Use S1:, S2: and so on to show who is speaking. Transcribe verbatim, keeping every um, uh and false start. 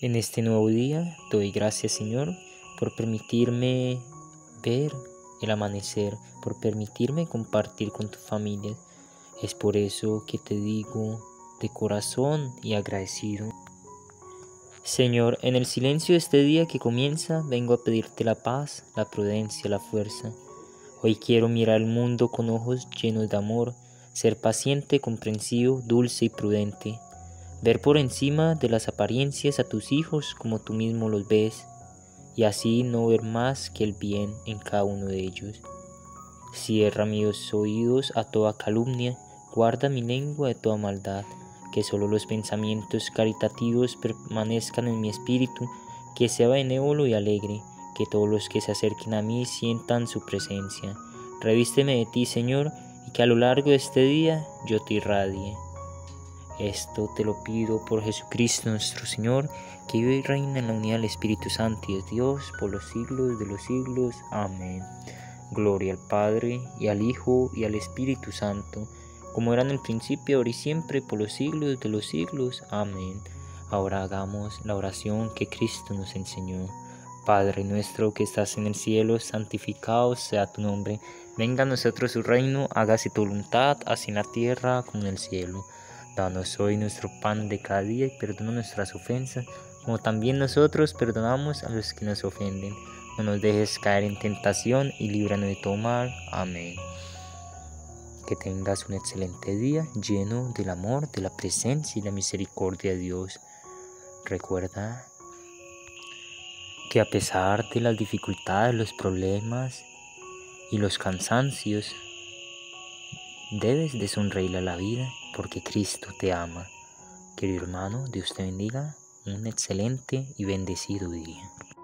S1: En este nuevo día doy gracias, Señor, por permitirme ver el amanecer, por permitirme compartir con tu familia. Es por eso que te digo de corazón y agradecido. Señor, en el silencio de este día que comienza, vengo a pedirte la paz, la prudencia, la fuerza. Hoy quiero mirar el mundo con ojos llenos de amor, ser paciente, comprensivo, dulce y prudente. Ver por encima de las apariencias a tus hijos como tú mismo los ves, y así no ver más que el bien en cada uno de ellos. Cierra mis oídos a toda calumnia, guarda mi lengua de toda maldad, que solo los pensamientos caritativos permanezcan en mi espíritu, que sea benévolo y alegre, que todos los que se acerquen a mí sientan su presencia. Revísteme de ti, Señor, y que a lo largo de este día yo te irradie. Esto te lo pido por Jesucristo nuestro Señor, que vive y reina en la unidad del Espíritu Santo y es Dios por los siglos de los siglos. Amén. Gloria al Padre, y al Hijo, y al Espíritu Santo, como era en el principio, ahora y siempre, por los siglos de los siglos. Amén. Ahora hagamos la oración que Cristo nos enseñó. Padre nuestro que estás en el cielo, santificado sea tu nombre. Venga a nosotros su reino, hágase tu voluntad, así en la tierra como en el cielo. Danos hoy nuestro pan de cada día y perdona nuestras ofensas, como también nosotros perdonamos a los que nos ofenden. No nos dejes caer en tentación y líbranos de todo mal. Amén. Que tengas un excelente día lleno del amor, de la presencia y la misericordia de Dios. Recuerda que a pesar de las dificultades, los problemas y los cansancios, debes de sonreír a la vida porque Cristo te ama. Querido hermano, Dios te bendiga. Un excelente y bendecido día.